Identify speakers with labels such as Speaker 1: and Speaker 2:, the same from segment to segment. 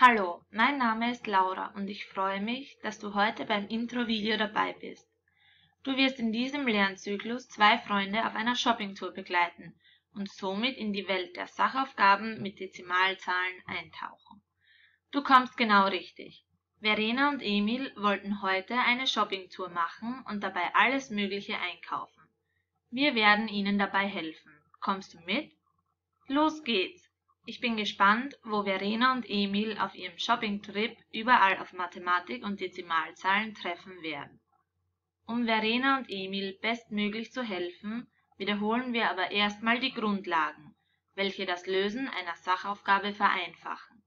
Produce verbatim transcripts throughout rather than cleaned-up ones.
Speaker 1: Hallo, mein Name ist Laura und ich freue mich, dass du heute beim Intro-Video dabei bist. Du wirst in diesem Lernzyklus zwei Freunde auf einer Shoppingtour begleiten und somit in die Welt der Sachaufgaben mit Dezimalzahlen eintauchen. Du kommst genau richtig. Verena und Emil wollten heute eine Shoppingtour machen und dabei alles Mögliche einkaufen. Wir werden ihnen dabei helfen. Kommst du mit? Los geht's! Ich bin gespannt, wo Verena und Emil auf ihrem Shoppingtrip überall auf Mathematik und Dezimalzahlen treffen werden. Um Verena und Emil bestmöglich zu helfen, wiederholen wir aber erstmal die Grundlagen, welche das Lösen einer Sachaufgabe vereinfachen.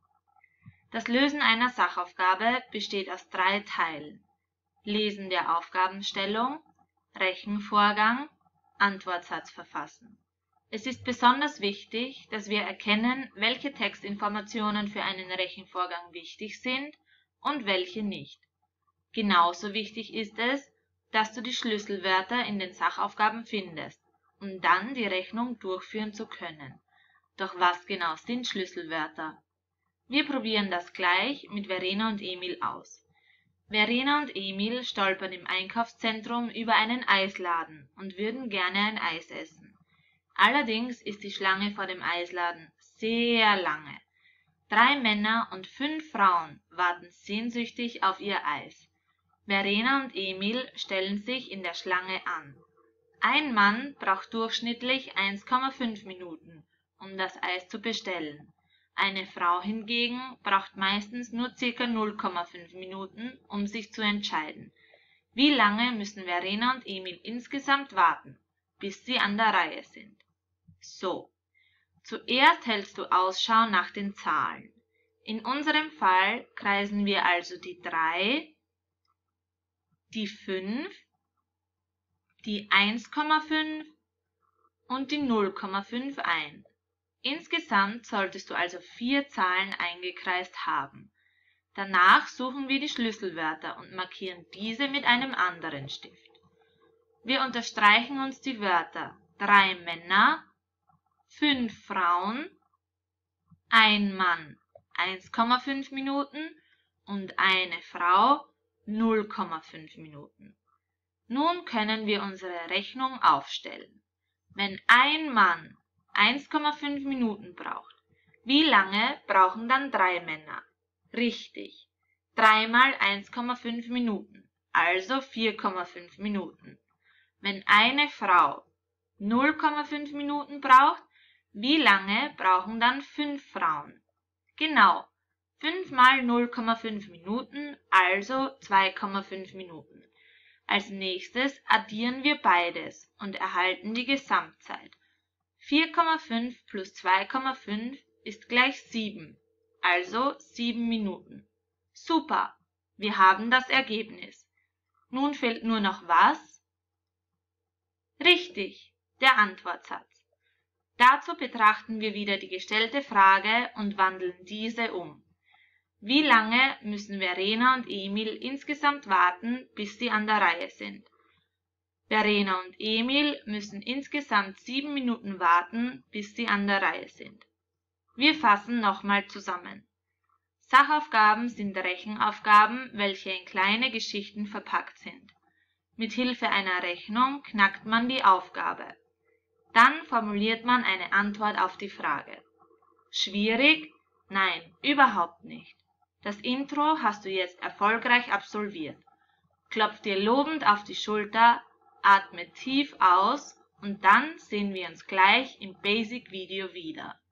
Speaker 1: Das Lösen einer Sachaufgabe besteht aus drei Teilen: Lesen der Aufgabenstellung, Rechenvorgang, Antwortsatz verfassen. Es ist besonders wichtig, dass wir erkennen, welche Textinformationen für einen Rechenvorgang wichtig sind und welche nicht. Genauso wichtig ist es, dass du die Schlüsselwörter in den Sachaufgaben findest, um dann die Rechnung durchführen zu können. Doch was genau sind Schlüsselwörter? Wir probieren das gleich mit Verena und Emil aus. Verena und Emil stolpern im Einkaufszentrum über einen Eisladen und würden gerne ein Eis essen. Allerdings ist die Schlange vor dem Eisladen sehr lange. Drei Männer und fünf Frauen warten sehnsüchtig auf ihr Eis. Verena und Emil stellen sich in der Schlange an. Ein Mann braucht durchschnittlich eins Komma fünf Minuten, um das Eis zu bestellen. Eine Frau hingegen braucht meistens nur ca. null Komma fünf Minuten, um sich zu entscheiden. Wie lange müssen Verena und Emil insgesamt warten, bis sie an der Reihe sind? So, zuerst hältst du Ausschau nach den Zahlen. In unserem Fall kreisen wir also die drei, die fünf, die eins Komma fünf und die null Komma fünf ein. Insgesamt solltest du also vier Zahlen eingekreist haben. Danach suchen wir die Schlüsselwörter und markieren diese mit einem anderen Stift. Wir unterstreichen uns die Wörter drei Männer, fünf Frauen, ein Mann eins Komma fünf Minuten und eine Frau null Komma fünf Minuten. Nun können wir unsere Rechnung aufstellen. Wenn ein Mann eins Komma fünf Minuten braucht, wie lange brauchen dann drei Männer? Richtig, drei mal eins Komma fünf Minuten, also vier Komma fünf Minuten. Wenn eine Frau null Komma fünf Minuten braucht, wie lange brauchen dann fünf Frauen? Genau, fünf mal null Komma fünf Minuten, also zwei Komma fünf Minuten. Als nächstes addieren wir beides und erhalten die Gesamtzeit. vier Komma fünf plus zwei Komma fünf ist gleich sieben, also sieben Minuten. Super, wir haben das Ergebnis. Nun fehlt nur noch was? Richtig, der Antwortsatz. Dazu betrachten wir wieder die gestellte Frage und wandeln diese um. Wie lange müssen Verena und Emil insgesamt warten, bis sie an der Reihe sind? Verena und Emil müssen insgesamt sieben Minuten warten, bis sie an der Reihe sind. Wir fassen nochmal zusammen. Sachaufgaben sind Rechenaufgaben, welche in kleine Geschichten verpackt sind. Mit Hilfe einer Rechnung knackt man die Aufgabe. Dann formuliert man eine Antwort auf die Frage. Schwierig? Nein, überhaupt nicht. Das Intro hast du jetzt erfolgreich absolviert. Klopf dir lobend auf die Schulter, atme tief aus und dann sehen wir uns gleich im Basic-Video wieder.